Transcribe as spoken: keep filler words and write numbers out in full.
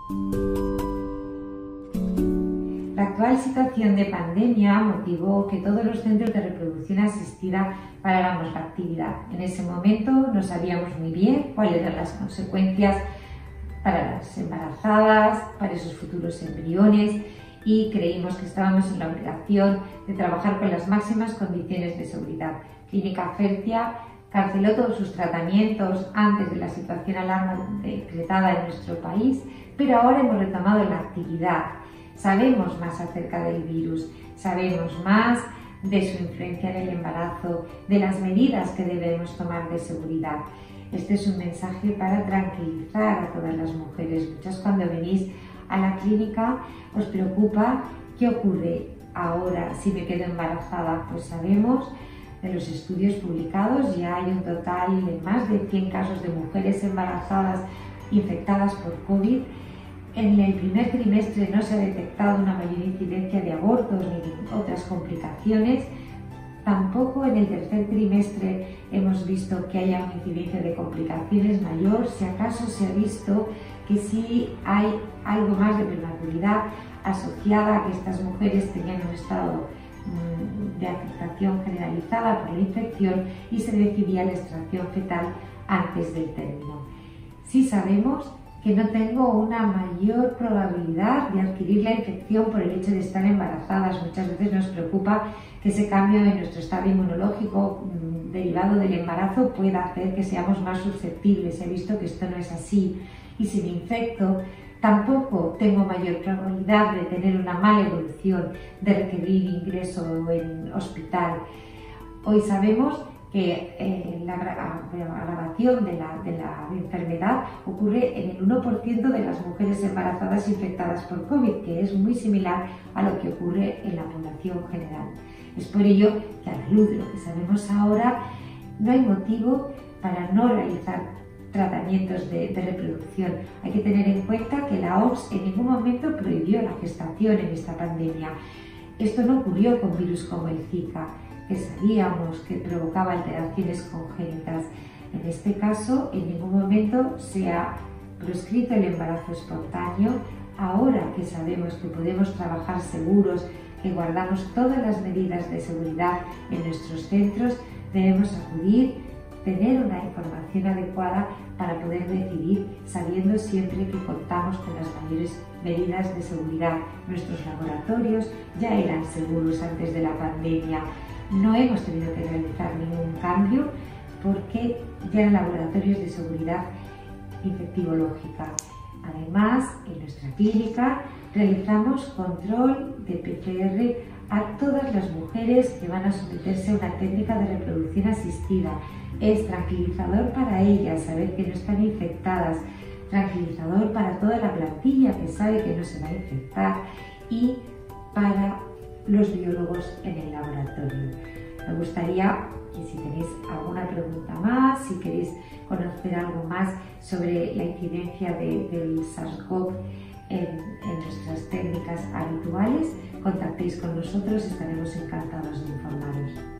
La actual situación de pandemia motivó que todos los centros de reproducción asistida paráramos la actividad. En ese momento no sabíamos muy bien cuáles eran las consecuencias para las embarazadas, para esos futuros embriones, y creímos que estábamos en la obligación de trabajar con las máximas condiciones de seguridad. Clínica Fertia canceló todos sus tratamientos antes de la situación alarma decretada en nuestro país, pero ahora hemos retomado la actividad. Sabemos más acerca del virus, sabemos más de su influencia en el embarazo, de las medidas que debemos tomar de seguridad. Este es un mensaje para tranquilizar a todas las mujeres. Muchas, cuando venís a la clínica, os preocupa qué ocurre ahora si me quedo embarazada. Pues sabemos de los estudios publicados, ya hay un total de más de cien casos de mujeres embarazadas infectadas por COVID. En el primer trimestre no se ha detectado una mayor incidencia de abortos ni otras complicaciones. Tampoco en el tercer trimestre hemos visto que haya una incidencia de complicaciones mayor. Si acaso se ha visto que sí hay algo más de prematuridad asociada a que estas mujeres tenían un estado mmm, de afectación generalizada por la infección y se decidía la extracción fetal antes del término. Sí sabemos que no tengo una mayor probabilidad de adquirir la infección por el hecho de estar embarazadas. Muchas veces nos preocupa que ese cambio en nuestro estado inmunológico mmm, derivado del embarazo pueda hacer que seamos más susceptibles. He visto que esto no es así, y si me infecto tampoco tengo mayor probabilidad de tener una mala evolución, de requerir ingreso en hospital. Hoy sabemos que eh, la agravación de la, de la enfermedad ocurre en el uno por ciento de las mujeres embarazadas infectadas por COVID, que es muy similar a lo que ocurre en la población general. Es por ello que, a la luz de lo que sabemos ahora, no hay motivo para no realizar tratamientos de, de reproducción. Hay que tener en cuenta que la O M S en ningún momento prohibió la gestación en esta pandemia. Esto no ocurrió con virus como el Zika, que sabíamos que provocaba alteraciones congénitas. En este caso, en ningún momento se ha proscrito el embarazo espontáneo. Ahora que sabemos que podemos trabajar seguros, que guardamos todas las medidas de seguridad en nuestros centros, debemos acudir, tener una información adecuada para poder decidir, sabiendo siempre que contamos con las mayores medidas de seguridad. Nuestros laboratorios ya eran seguros antes de la pandemia. No hemos tenido que realizar ningún cambio porque ya eran laboratorios de seguridad infectivológica. Además, en nuestra clínica realizamos control de P C R a todas las mujeres que van a someterse a una técnica de reproducción asistida. Es tranquilizador para ellas saber que no están infectadas, tranquilizador para toda la plantilla que sabe que no se va a infectar y para los biólogos en el laboratorio. Me gustaría que, si tenéis alguna pregunta más, si queréis conocer algo más sobre la incidencia de, del SARS-CoV en, en nuestras técnicas habituales, contactéis con nosotros, estaremos encantados de informaros.